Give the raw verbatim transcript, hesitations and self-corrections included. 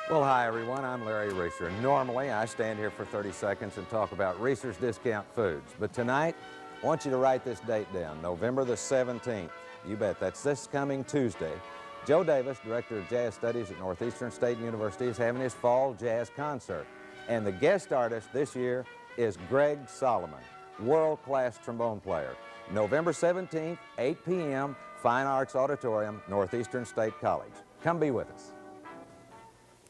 Well, hi everyone, I'm Larry Reasor. Normally I stand here for thirty seconds and talk about Reasors Discount Foods, but tonight I want you to write this date down, November the seventeenth. You bet, that's this coming Tuesday. Joe Davis, Director of Jazz Studies at Northeastern State University, is having his fall jazz concert. And the guest artist this year is Greg Solomon, world-class trombone player. November seventeenth, eight p m, Fine Arts Auditorium, Northeastern State College. Come be with us.